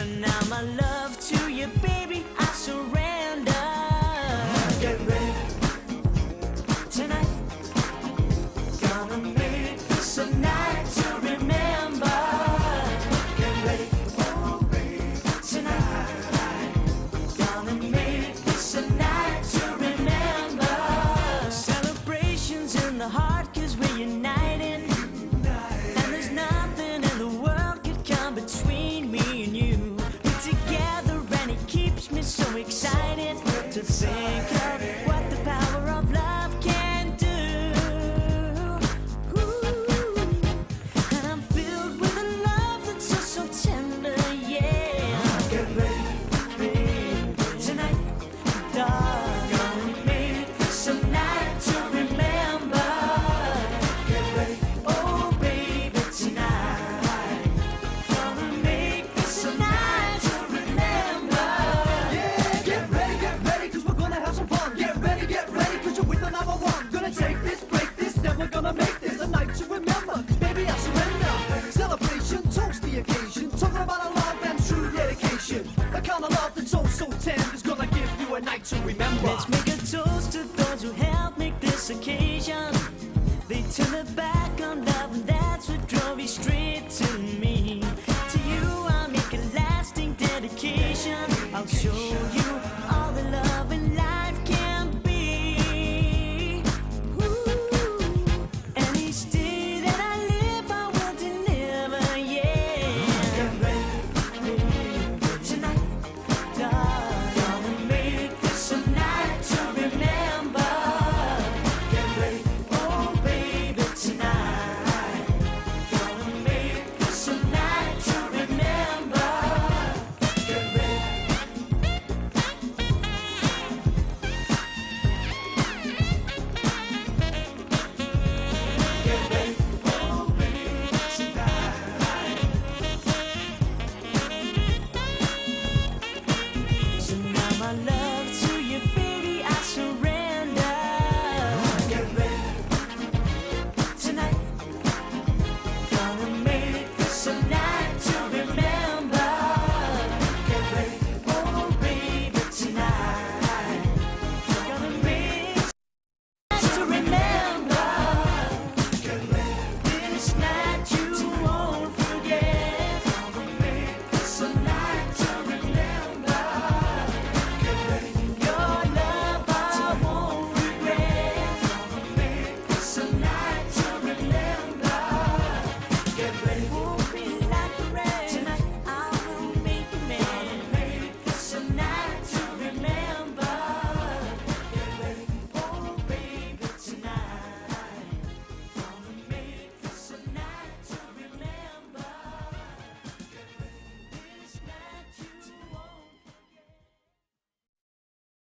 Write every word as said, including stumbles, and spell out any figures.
now my love to you, baby, I surrender. Get ready tonight. Gonna make this a night to remember. Get ready, oh baby, tonight. Gonna make this a night to remember. Celebrations in the heart, 'cause we're united. And there's nothing in the world could come between me and you. We're together and it keeps me so excited to think of what the power of love can do. Ooh. And I'm filled with a love that's so, so tender, yeah. Get ready, baby, tonight, darling. Gonna make this a night to remember. Get ready, oh baby, tonight. Gonna make this a night to remember. Yeah, get ready, get ready, 'cause we're gonna have some fun. Get ready, get ready, 'cause you're with the number one. Gonna take this, break this, then we're gonna make this a night to remember. 'Cause baby, I surrender. Celebration, toast the occasion. Talking about our love and true dedication. The kind of love that's so, so tender is gonna give you a night to remember. Let's make